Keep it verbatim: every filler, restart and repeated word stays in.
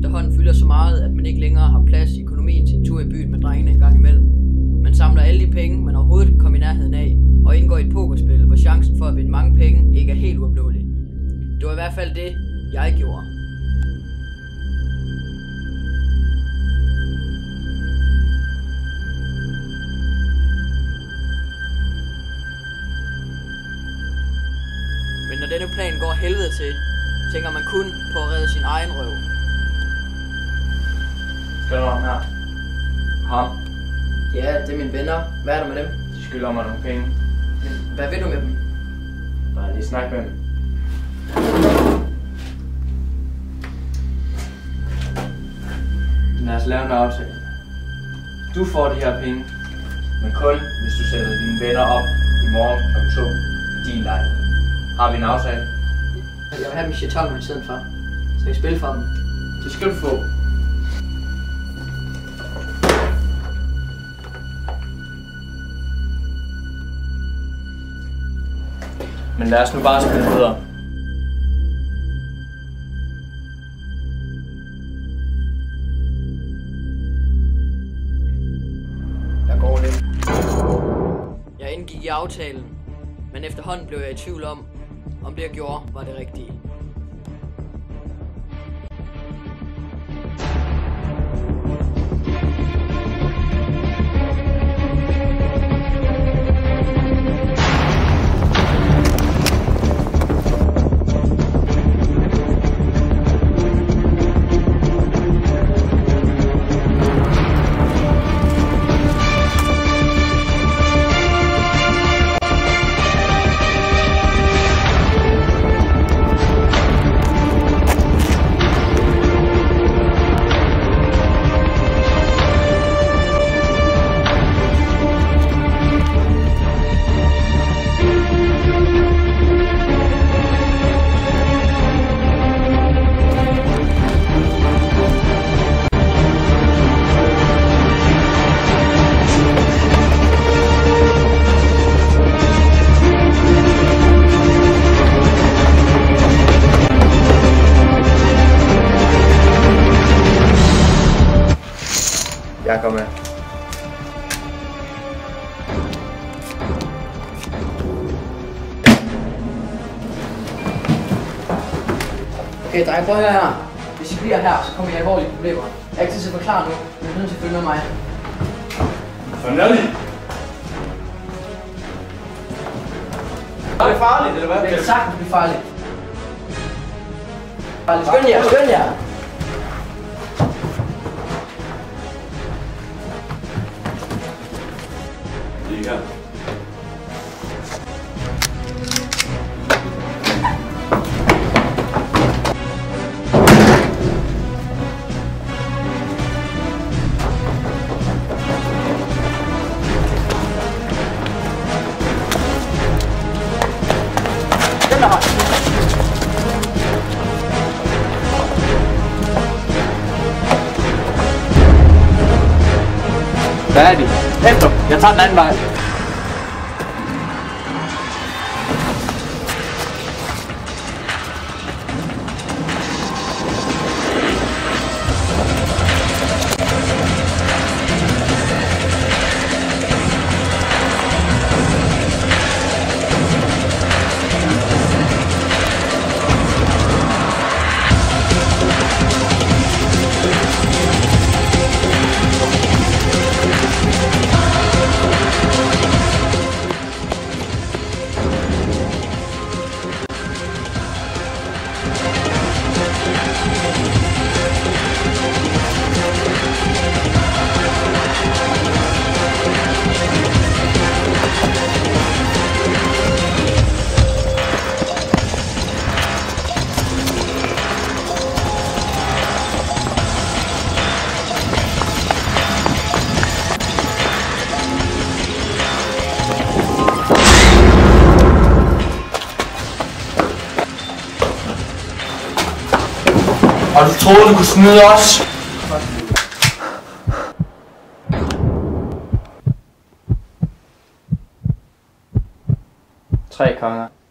efterhånden fylder så meget, at man ikke længere har plads i økonomien til en tur i byen med drengene en gang imellem. Man samler alle de penge, man overhovedet kan komme i nærheden af, og indgår i et pokerspil, hvor chancen for at vinde mange penge ikke er helt uopnåelig. Det var i hvert fald det, jeg gjorde. Men når denne plan går helvede til, tænker man kun på at redde sin egen røv. Skal du ham her? Ham? Ja, det er mine venner. Hvad er der med dem? De skylder mig nogle penge. Men hvad vil du med dem? Bare lige snak med dem. Lad os lave en aftale. Du får de her penge, men kun hvis du sætter dine venner op i morgen om to i din lejlighed. Har vi en aftale? Jeg vil have min jeton i stedet for. Så jeg spille for dem. Det skal du få. Men lad os nu bare spille videre. Jeg går lidt. Jeg indgik i aftalen, men efterhånden blev jeg i tvivl om, om det jeg gjorde var det rigtige. Jeg kommer med. Okay, drenge, prøv at høre her. Hvis I bliver her, så kommer I alvorlige problemer. Jeg er ikke til at forklare nu, men jeg er nødt til at følge med mig. Fornøjelig! Er det farligt, eller hvad? Det kan sagtens blive farligt. Skynd jer, skynd jer! Lige her. Den der vej! Hvad er de? Efter! Jeg tager den anden vej. Og du troede, du kunne snyde os? Tre konger.